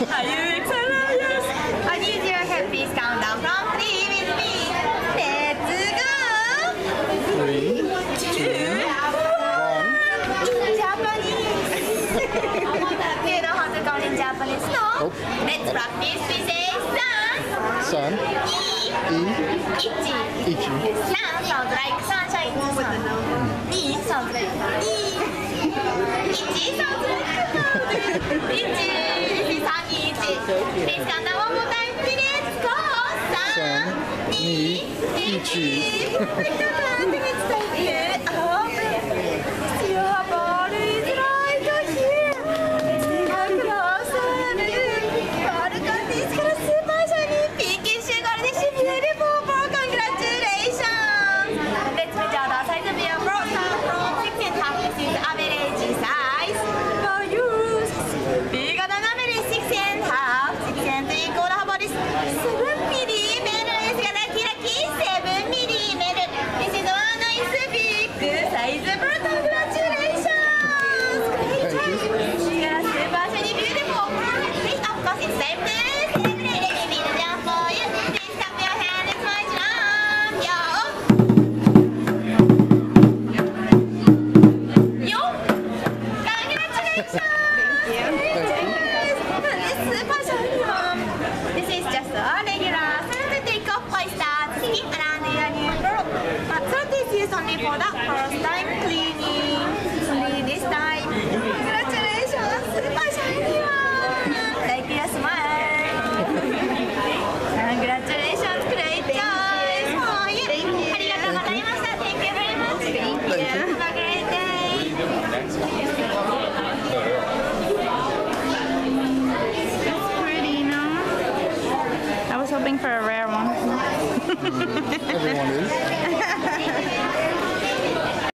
Are you excited? Yes. I need your help. Please count down from 3 with me. Let's go. 3, 2, 1. Japanese. Do you know how to count in Japanese? No. Nope. Let's practice. We say Sun, ichi. Ichi. San sounds like sunshine. Ni sounds like ni. Ichi sounds like cloud. Ichi. This is Sunny Ichi. Please count down one more time. Let's go. San, ni, ichi. Let's start here. Your body is right here. Across the balcony is super shiny. Pinky sugar is beautiful. Congratulations. Let's measure the size of your brother from 6.5. This is average size for you. Bigger than average 6.5. 6 equal how about this? 7 millimeter. It's gonna lucky 7 millimeter. This is one nice big size brother. Congratulations. Great job. You're super shiny, beautiful. Please, of course, it's time to celebrate. Let me do that for you. Please clap your hands. It's my jump. Yo. Congratulations. This is just a regular synthetic oyster sticking around your new throat. But that is used only for the first time cleaning. Only this time. Congratulations, super shiny one. Like your smile. Congratulations, great choice. Oh, yeah. Thank you. Thank you very much. Thank you. Have a great day. Pretty, no? I was hoping for a rare one. Everyone is.